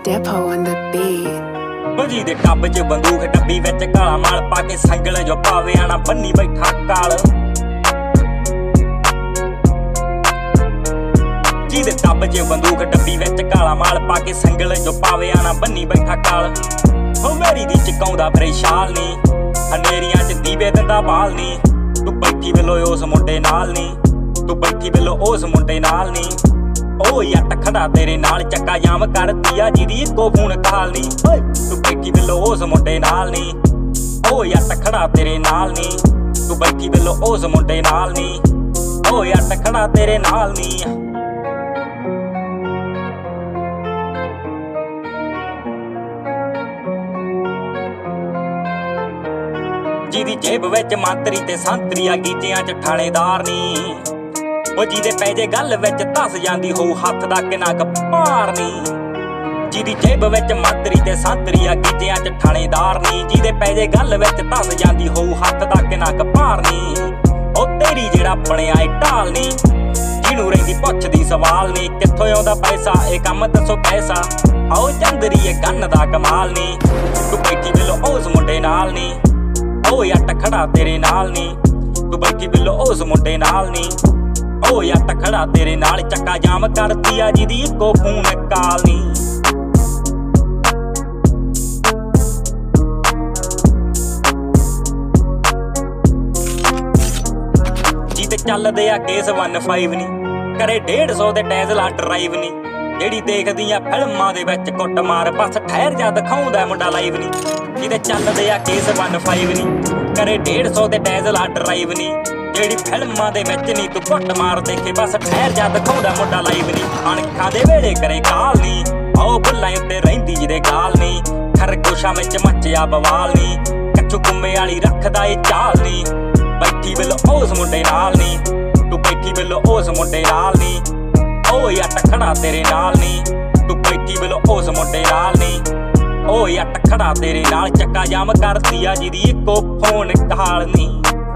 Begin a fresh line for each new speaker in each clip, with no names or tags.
Depo on the beat.
जी दे टब च बंदूक डब्बी विच काला माल पाके संगल जो पावे आना बन्नी बैठा काल। जी दे टब च बंदूक डब्बी विच काला माल पाके संगल जो पावे आना बन्नी बैठा काल। हो मेरी दी चकाउंदा फिरे शाल नी, हनेरियां च दीवे दिंदा बाल नी। तू बैठी वेलो उस मुंडे नाल नी, तू बैठी वेलो उस मुंडे नाल नी। ओ यट खड़ा तेरे नाल चक्का जाम कर दिया जिदी इको फोन काल नी। तू बैठी वेलो उस मुंडे नाल नी, ओ यट खड़ा तेरे नाल नी। तू बैठी वेलो उस मुंडे नाल नी, ओ यट खड़ा तेरे नाल नी। जिदी जेब विच मंतरी ते संतरी आ गीचियां च थानेदार नी। ओ जिदे पैजे गल विच धस जांदी हो हत्थ दा किना कपार नी। जिदी जेब विच मंतरी ते संतरी आ गीचियां च थानेदार नी। जिदे पैजे गल विच धस जांदी हो हत्थ दा किना कपार नी। ओ तेरी जेड़ा बणिया ए ढाल नी, जिहनूं रहिंदी पुछदी सवाल नी। कित्थों आउंदा पैसा ए कम दसो कैसा, आओ चंदरी ए गन दा कमाल नी। तू बैठी वेलो उस मुंडे नाल नी, ओ यट खड़ा तेरे नाल नी। तू बैठी वेलो उस मुंडे नाल नी, ओ यट खड़ा तेरे नाल चक्का जाम कर दिया जिदी इको फोन काल नी। जिते चलदे आ केस 15 नी, करे 150 दे टैज़ला ड्राइव नी। जेड़ी देखदियां फिल्मां दे विच कुੱਟਮਾਰ बस ठहर जा दिखाउंदा मुंडा लाइव नी। जिते चलदे आ केस 15 नी, करे 150 दे टैज़ला ड्राइव नी। जेड़ी फिल्मां दे विच नी तू कुੱਟਮਾਰ देखे बस ठहर जा दिखाउंदा मुंडा लाइव नी। अणखां दे वेले करे काल नी, आओ बुल्लां उत्ते रहिंदी जिदे गाल नी। खरगोशां विच मच्चिया बवाल नी, कच्चू कुम्मे वाली रखदा ए चाल नी। बैठी वेलो उस मुंडे नाल नी, तू बैठी वेलो उस मुंडे नाल नी। ओ यट खड़ा तेरे नाल नी, तू बैठी वेलो उस मुंडे नाल नी। ओ यट खड़ा तेरे नाल चक्का जाम कर दिया जिदी इको फोन काल नी।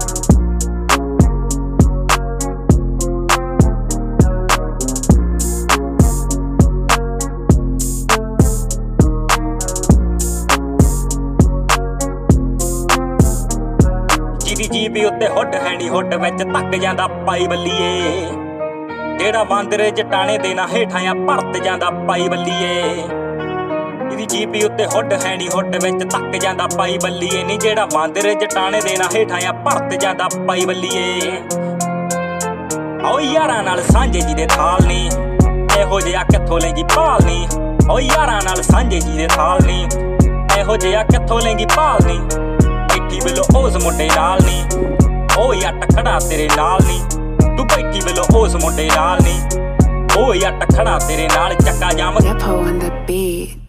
जिदी जीबी उत्ते हुड है नी, हुड विच तक जांदा पाई बल्लीए। जेड़ा बांदर जटाने देना हेठां भरत जांदा पाई बल्लीए। जिदी जीबी उत्ते हुड है नी, हुड विच तक जांदा पाई बल्लीए नी। जेड़ा बांदर जटाने देना हेठां भरत जांदा पाई बल्लीए। ओ यारां नाल सांझे जिदे थाल नी, एहो जिहा कित्थों लेंगी भाल नी। ओ यारां नाल सांझे जिदे थाल नी, एहो जिहा कित्थों लेंगी भाल नी। बैठी वेलो उस मुंडे नाल नी, ओ यट खड़ा तेरे नाल नी। तू बैठी वेलो उस मुंडे नाल नी, ओ यट खड़ा तेरे नाल चक्का जाम।
Depo on the beat.